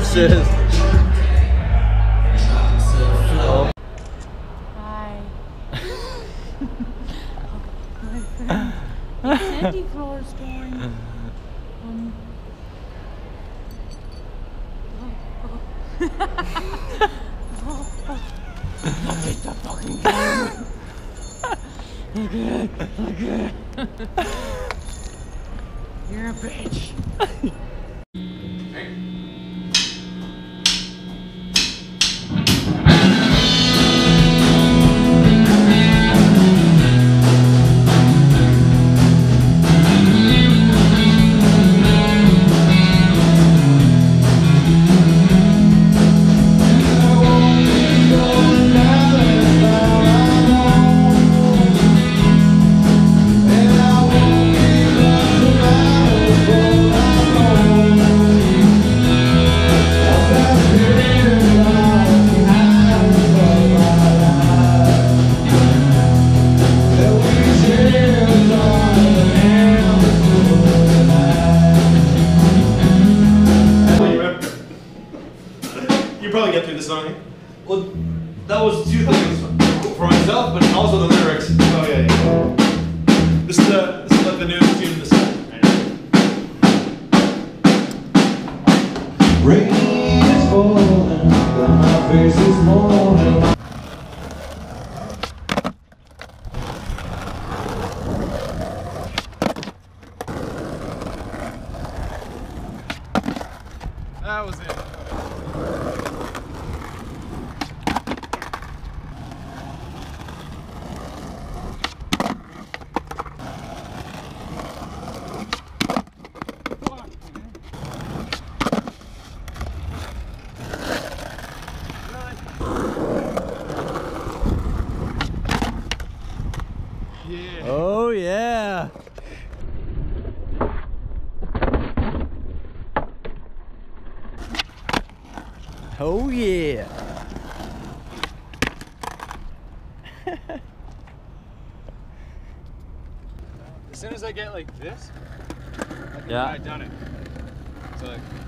Jesus. Oh. Hi. The candy floor is going. Take the fucking game. Okay. You're a bitch. You probably get through the song. Well, that was two things for myself, but also the lyrics. Oh yeah. This is like the newest tune in the set. Rain is falling, but my face is mourning. That was it. Yeah. Oh yeah. Oh yeah. As soon as I get like this, Yeah. I've done it. So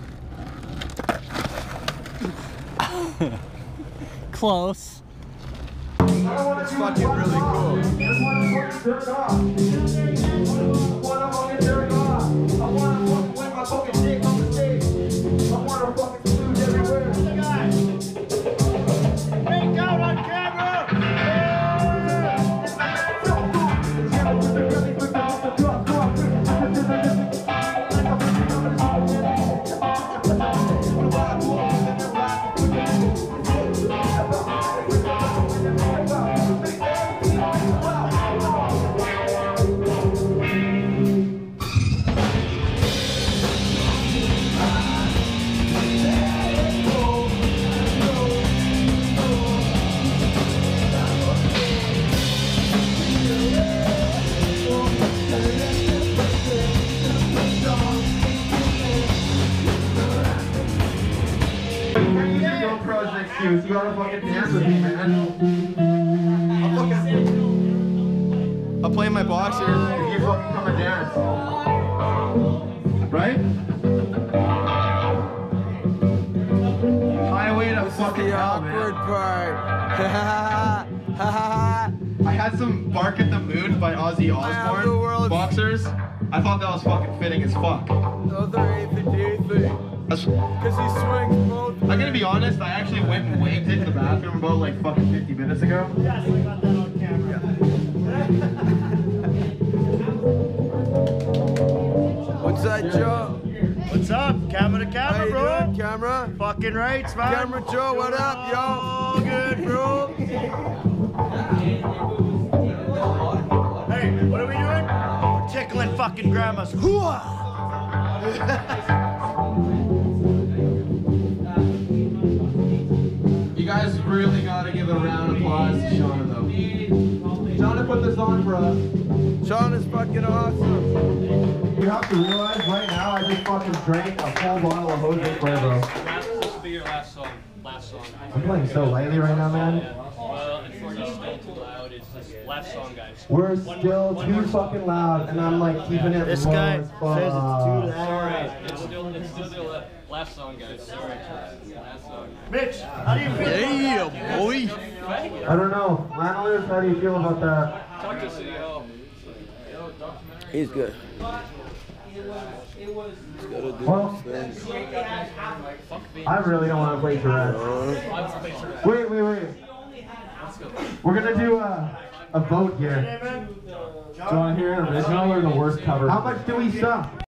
like, Close. It's fucking really cool. You gotta fucking dance with me, man. I'll play my boxers if you fucking come and dance. Right? Highway to fucking hell, Awkward man. part. I had some Bark at the Moon by Ozzy the Osbourne world's- boxers. I thought that was fucking fitting as fuck. Those are ACDC. That's- Because he swings both. I'm gonna be honest, I actually went and waved into the bathroom about like fucking 50 minutes ago. yes, we got that on camera. What's that, Joe? What's up? Camera to How camera, you bro. doing, camera? Fucking rights, man. Camera Joe, what up, yo? All good, bro. Hey, what are we doing? We're tickling fucking grandmas. Hooah! You guys really gotta give a round of applause to Shauna though. Shauna put this on for us. Sean is fucking awesome. You have to realize right now I just fucking drank a full bottle of Jose Cuervo. This will be your last song. I'm playing so lightly right now, man. Well, unfortunately, it's still too loud. It's just last song, guys. We're still too fucking loud, and I'm like keeping it This low guy as fuck. says it's too loud. Sorry, it's still the Last song, guys. Sorry. Last song. Mitch, how do you feel? Yeah, boy. I don't know. Landlords, how do you feel about that? Talk to City Hall. He's good. Well, I really don't want to play Tourette's. Wait. We're gonna do a vote here. Hey, man. Do you want to hear an original or the worst cover? How much do we suck?